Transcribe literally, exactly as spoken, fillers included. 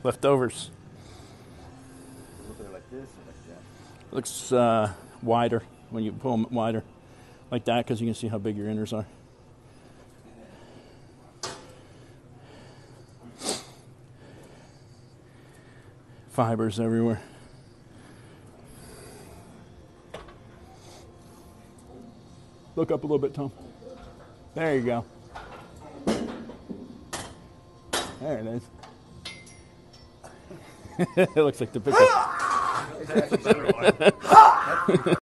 leftovers. Look at it like this or like that? Looks uh, wider when you pull them wider, like that, because you can see how big your inners are. Fibers everywhere. Look up a little bit, Tom. There you go. There it is. It looks like the picture.